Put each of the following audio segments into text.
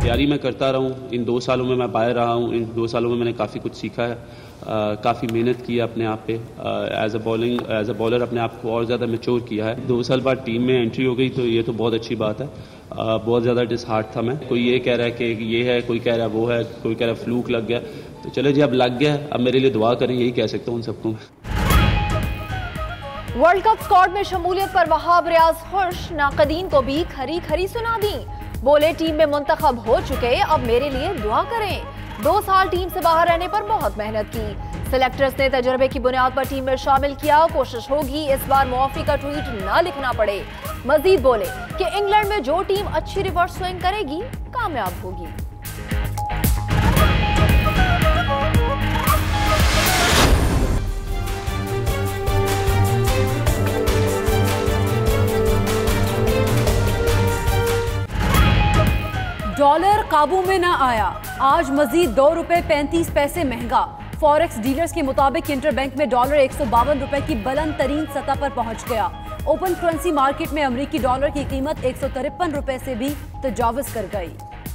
तैयारी मैं करता रहा हूँ। इन 2 सालों में मैं बाहर रहा हूँ। इन 2 सालों में मैंने काफ़ी कुछ सीखा है, काफ़ी मेहनत की है अपने आप पे। एज अ बॉलर अपने आप को और ज़्यादा मैच्योर किया है। 2 साल बाद टीम में एंट्री हो गई तो ये तो बहुत अच्छी बात है। बहुत ज़्यादा डिसहार्ट था मैं। कोई ये कह रहा है कि ये है, कोई कह रहा है वो है, कोई कह रहा है फ्लूक लग गया। तो चलो जी, अब लग गया, अब मेरे लिए दुआ करें, यही कह सकता हूँ उन सबको। वर्ल्ड कप स्क्वाड में शमूलियत पर वहाब रियाज खुश, नाकदीन को भी खरी खरी सुना दी। बोले, टीम में मुंतखब हो चुके, अब मेरे लिए दुआ करें। 2 साल टीम से बाहर रहने पर बहुत मेहनत की। सिलेक्टर्स ने तजुर्बे की बुनियाद पर टीम में शामिल किया। कोशिश होगी इस बार मुआफी का ट्वीट ना लिखना पड़े। मजीद बोले कि इंग्लैंड में जो टीम अच्छी रिवर्स स्विंग करेगी कामयाब होगी। डॉलर काबू में ना आया, आज मजीद ₹2.35 महंगा। फॉरेक्स डीलर्स के मुताबिक इंटरबैंक में डॉलर 152 रुपए की बुलंद तरीन सतह पर पहुंच गया। ओपन करेंसी मार्केट में अमेरिकी डॉलर की कीमत 153 रुपए से भी तजावुज कर गई।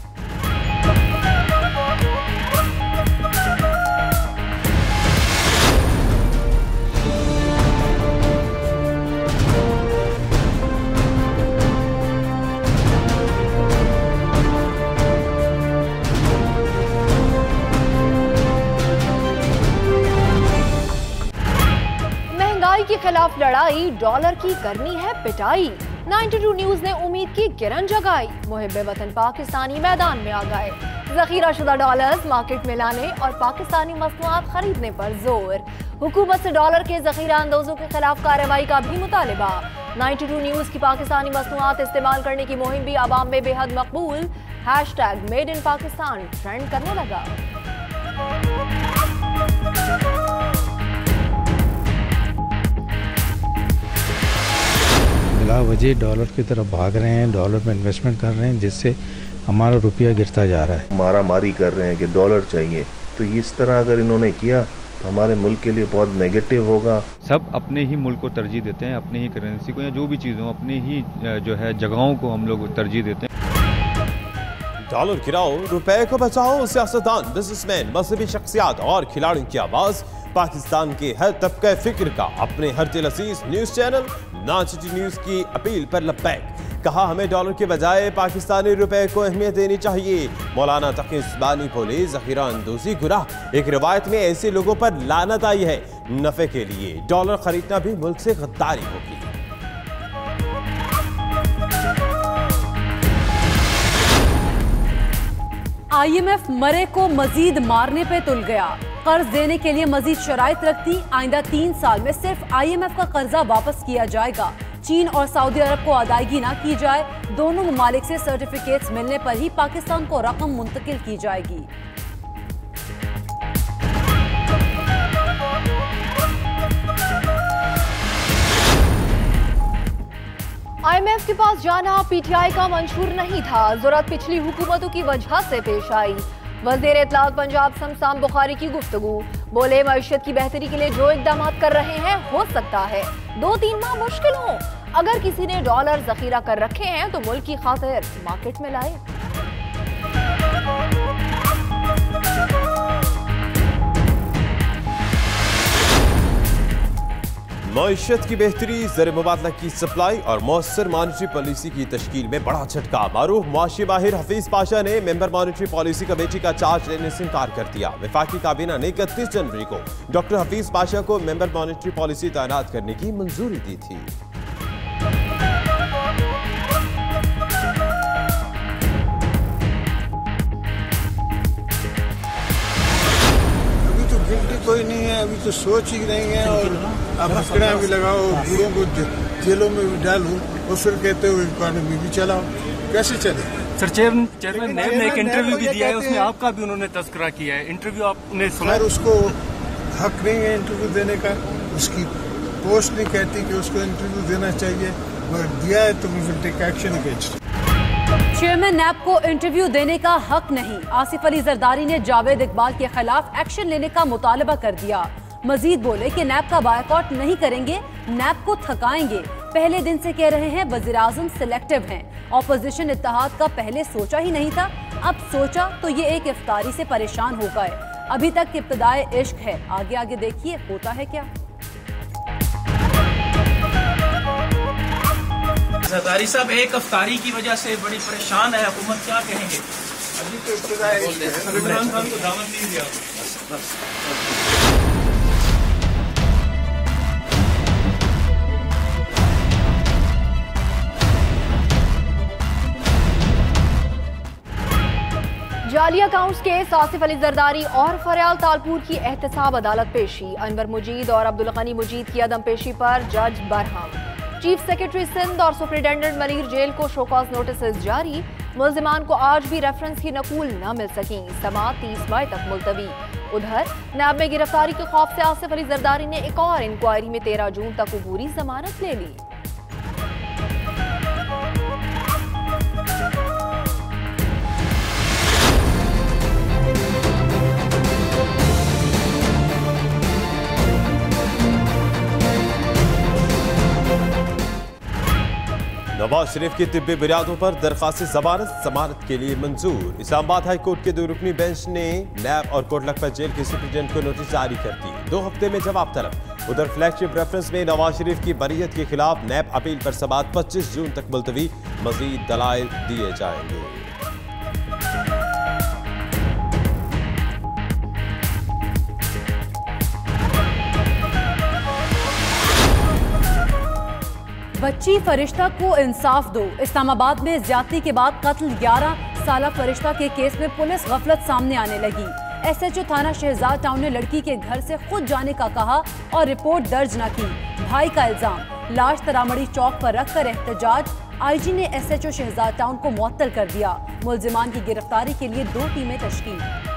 के खिलाफ लड़ाई, डॉलर की करनी है पिटाई। 92 न्यूज ने उम्मीद की किरण जगाई। मुहिब्बे वतन पाकिस्तानी मैदान में आ गए। जखीरा शुदा डॉलर्स मार्केट में लाने और पाकिस्तानी मसनूआत खरीदने पर जोर। हुकूमत से डॉलर के जखीरा अंदोजों के खिलाफ कार्रवाई का भी मुतालिबा। 92 न्यूज की पाकिस्तानी मसनूआत इस्तेमाल करने की मुहिम भी आवाम में बेहद मकबूल। #मेड इन पाकिस्तान ट्रेंड करने लगा। बिला वजह डॉलर की तरफ भाग रहे हैं, डॉलर में इन्वेस्टमेंट कर रहे हैं, जिससे हमारा रुपया गिरता जा रहा है। मारा मारी कर रहे हैं कि डॉलर चाहिए, तो इस तरह अगर इन्होंने किया तो हमारे मुल्क के लिए बहुत नेगेटिव होगा। सब अपने ही मुल्क को तरजीह देते हैं, अपने ही करेंसी को या जो भी चीज़ हो, अपनी ही जो है जगहों को हम लोग तरजीह देते हैं। डॉलर गिराओ, रुपए को बचाओ। सियासतदान, बिजनेसमैन, मजहबी शख्सियात और खिलाड़ियों की आवाज पाकिस्तान के हर तबके फिक्र का अपने हर दिलअजीज न्यूज चैनल 92 न्यूज की अपील पर लब्बैक। कहा, हमें डॉलर के बजाय पाकिस्तानी रुपए को अहमियत देनी चाहिए। मौलाना तकी उस्मानी बोले, जखीरा अंदोजी गुनाह। एक रिवायत में ऐसे लोगों पर लानत आई है, नफे के लिए डॉलर खरीदना भी मुल्क से गद्दारी होगी। IMF मरे को मजीद मारने पे तुल गया। कर्ज देने के लिए मजीद शराइत रखती। आइंदा 3 साल में सिर्फ IMF का कर्जा वापस किया जाएगा। चीन और सऊदी अरब को अदायगी ना की जाए। दोनों ममालिक से सर्टिफिकेट्स मिलने पर ही पाकिस्तान को रकम मुंतकिल की जाएगी। IMF के पास जाना PTI का मंशूर नहीं था। जरूरत पिछली हुकूमतों की वजह से पेश आई। वज़ीर इत्तलात पंजाब शमशान बुखारी की गुफ्तगू। बोले, मईशत की बेहतरी के लिए जो इक़दाम कर रहे हैं, हो सकता है 2-3 माह मुश्किल हों। अगर किसी ने डॉलर जखीरा कर रखे हैं तो मुल्क की खातिर मार्केट में लाए। मईशत की बेहतरी, ज़र मुबादला की सप्लाई और मौसर मॉनेटरी पॉलिसी की तश्कील में बड़ा झटका। मारूफ मुआशी माहिर हफीज पाशा ने मेंबर मॉनेटरी पॉलिसी कमेटी का चार्ज लेने से इनकार कर दिया। वफाकी काबीना ने 31 जनवरी को डॉक्टर हफीज पाशा को मेंबर मॉनेटरी पॉलिसी तैनात करने की मंजूरी दी थी। कोई नहीं है, अभी तो सोच ही रही है। और अब हथकड़ियाँ भी लगाओ, बूढ़ों को जेलों में भी डालो और फिर कहते हो इकॉनमी भी चलाओ। कैसे चले? सर, चेयरमैन ने एक इंटरव्यू भी दिया है, उसमें आपका भी उन्होंने तस्करा किया है। इंटरव्यू आपने सुना? उसको हक नहीं है इंटरव्यू देने का। उसकी पोस्ट नहीं कहती कि उसको इंटरव्यू देना चाहिए, मगर दिया है तो we will take action against. Chairman NAB को इंटरव्यू देने का हक नहीं। आसिफ अली जरदारी ने जावेद इकबाल के खिलाफ एक्शन लेने का मुतालबा कर दिया। मजीद बोले कि नैब का बायकॉट नहीं करेंगे, नैब को थकाएंगे। पहले दिन से कह रहे हैं वज़ीर आज़म सिलेक्टिव हैं। ऑपोजिशन इत्तेहाद का पहले सोचा ही नहीं था। अब सोचा तो ये एक इफ्तारी से परेशान हो गए। अभी तक इब्तिदाए इश्क है, आगे आगे देखिए होता है क्या। जरदारी साहब, एक इफ्तारी की वजह से बड़ी परेशान है हुकूमत, क्या कहेंगे? अभी तो इब्तिदाई इमरान खान को दावत नहीं दिया। जाली अकाउंट्स केस, आसिफ अली जरदारी और फरियाल तालपुर की एहतसाब अदालत पेशी। अनवर मुजीद और अब्दुल गनी मुजीद की अदम पेशी पर जज बरहम। चीफ सेक्रेटरी सिंध और सुप्रिंटेंडेंट मनीर जेल को शोकॉज नोटिस जारी। मुल्जिमान को आज भी रेफरेंस की नकूल न मिल सकी। समाअत 30 मई तक मुलतवी। उधर नैब में गिरफ्तारी के खौफ से आसिफ अली जरदारी ने एक और इंक्वायरी में 13 जून तक अबूरी जमानत ले ली। नवाज शरीफ की तिब्बी बुनियादों पर दरखास्त जमानत के लिए मंजूर। इस्लामाबाद हाई कोर्ट के 2 रुकनी बेंच ने नैब और कोटलखपत जेल के सुप्रीटेंडेंट को नोटिस जारी कर दी। 2 हफ्ते में जवाब तलब। उधर फ्लैगशिप रेफरेंस में नवाज शरीफ की बरीयत के खिलाफ नैब अपील पर समाअत 25 जून तक मुलतवी। मजीद दलाइल दिए जाएंगे। बच्ची फरिश्ता को इंसाफ दो। इस्लामाबाद में ज्यादती के बाद कत्ल 11 साला फरिश्ता के केस में पुलिस गफलत सामने आने लगी। SHO थाना शहजाद टाउन ने लड़की के घर से खुद जाने का कहा और रिपोर्ट दर्ज न की। भाई का इल्जाम, लाश तरामड़ी चौक पर रखकर एहतजाज। IG ने SHO शहजाद टाउन को मुअत्तल कर दिया। मुल्जिमान की गिरफ्तारी के लिए 2 टीमें तश्कील।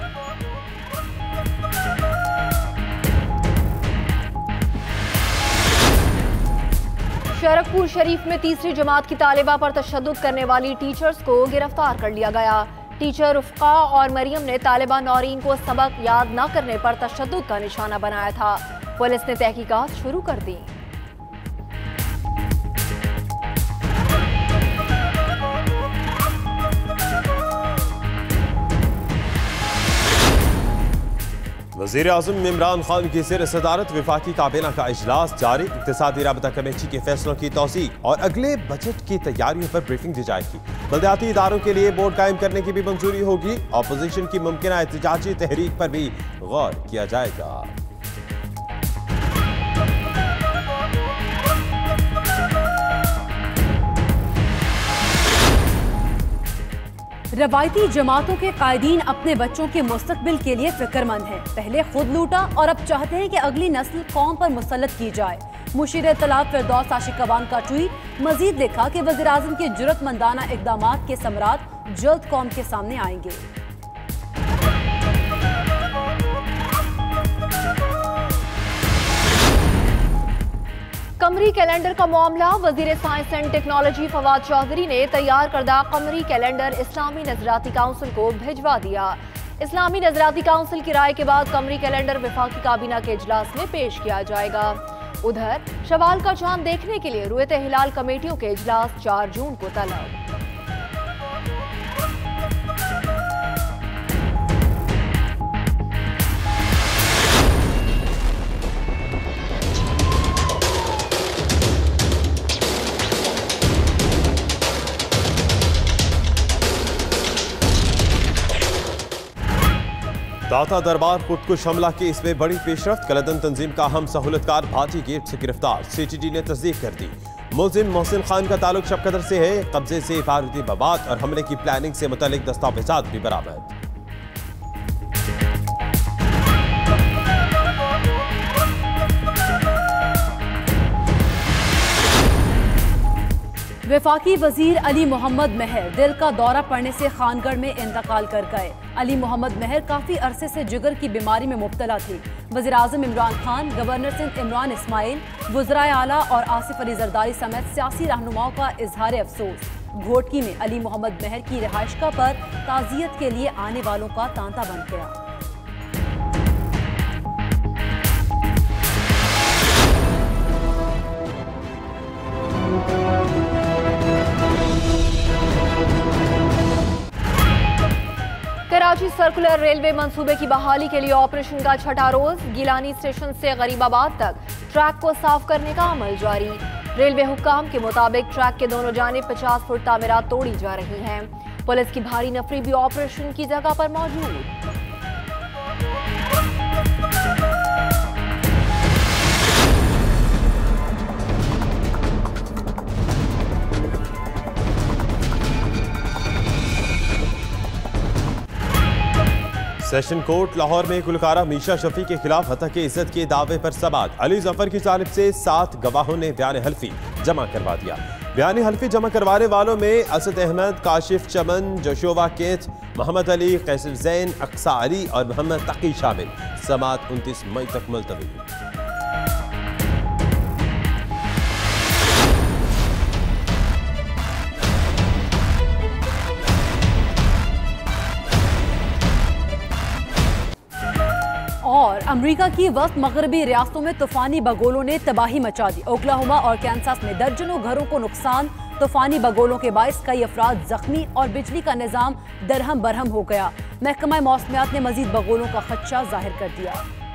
शरकपुर शरीफ में तीसरी जमात की तालिबा पर तशद्दुद करने वाली टीचर्स को गिरफ्तार कर लिया गया। टीचर उफ़क़ा और मरियम ने तालिबा नौरीन को सबक याद न करने पर तशद्दुद का निशाना बनाया था। पुलिस ने तहकीकात शुरू कर दी। वज़ीर आज़म इमरान खान की ज़ेर सदारत वफाकी काबीना का इजलास जारी। इक़्तिसादी राबता कमेटी के फैसलों की तौसीक और अगले बजट की तैयारियों पर ब्रीफिंग दी जाएगी। बलदियाती इदारों के लिए बोर्ड कायम करने की भी मंजूरी होगी। अपोजिशन की मुमकिन एहतजाजी तहरीक पर भी गौर किया जाएगा। रवायती जमातों के कायदीन अपने बच्चों के मुस्तकबिल के लिए फिक्रमंद हैं। पहले खुद लूटा और अब चाहते हैं कि अगली नस्ल कौम पर मुसल्लत की जाए। मुशीर इत्तलाफ फिरदौस आशिकवान का ट्वीट। मजीद लिखा कि वज़ीर आज़म के जुर्रतमंदाना इक़दामात के समरात जल्द कौम के सामने आएंगे। कमरी कैलेंडर का मामला। वजीर science and technology Fawad Chaudhry ने तैयार करदा कमरी कैलेंडर इस्लामी नजराती काउंसिल को भिजवा दिया। इस्लामी नजराती काउंसिल की राय के बाद कमरी कैलेंडर वफाकी काबीना के इजलास में पेश किया जाएगा। उधर शवाल का चांद देखने के लिए रुयत हिलाल कमेटियों के इजलास 4 जून को तलब। दाता दरबार खुदकुश हमला केस में बड़ी पेशरफ्त। कलदन तंजीम का हम सहूलतकार भाटी गेट से गिरफ्तार। CTD ने तस्दीक कर दी। मुलजिम मोहसिन खान का ताल्लुक शबकदर से है। कब्जे से हिफाजती मवाद और हमले की प्लानिंग से मुतल्लिक दस्तावेजात भी बरामद। वफाकी वजीर अली मोहम्मद महर दिल का दौरा पड़ने से खानगढ़ में इंतकाल कर गए। अली मोहम्मद महर काफी अरसे से जिगर की बीमारी में मुब्तला थे। वज़ीर आज़म इमरान खान, गवर्नर सिंध इमरान इस्माइल, वज़राए आला और आसिफ अली जरदारी समेत सियासी रहनुमाओं का इजहार अफसोस। घोटकी में अली मोहम्मद महर की रिहाइशगाह पर ताज़ियत के लिए आने वालों का तांता बन गया। कराची सर्कुलर रेलवे मंसूबे की बहाली के लिए ऑपरेशन का छठा रोज। गिलानी स्टेशन से गरीबाबाद तक ट्रैक को साफ करने का अमल जारी। रेलवे हुक्काम के मुताबिक ट्रैक के दोनों जानिब 50 फुट तामीरात तोड़ी जा रही हैं। पुलिस की भारी नफरी भी ऑपरेशन की जगह पर मौजूद। सेशन कोर्ट लाहौर में गुलकारा मीशा शफी के खिलाफ हत्या इज्जत के दावे पर समाअत। अली जफर की जानिब से 7 गवाहों ने बयान हल्फी जमा करवा दिया। बयान हल्फी जमा करवाने वालों में असद अहमद, काशिफ चमन, जोशोवा केथ, मोहम्मद अली, कैसर जैन, अक्सा अली और मोहम्मद तकी शामिल। समाअत 29 मई तक मुलतवी। और अमेरिका की वस्त मगरबी रियासतों में तूफानी बगोलों ने तबाही मचा दी। ओक्लाहोमा और कैंसास में दर्जनों घरों को नुकसान। तूफानी बगोलों के बायस कई अफराद जख्मी और बिजली का निजाम दरहम बरहम हो गया। महकमा मौसमियात ने मजीद बगोलों का खदशा जाहिर कर दिया।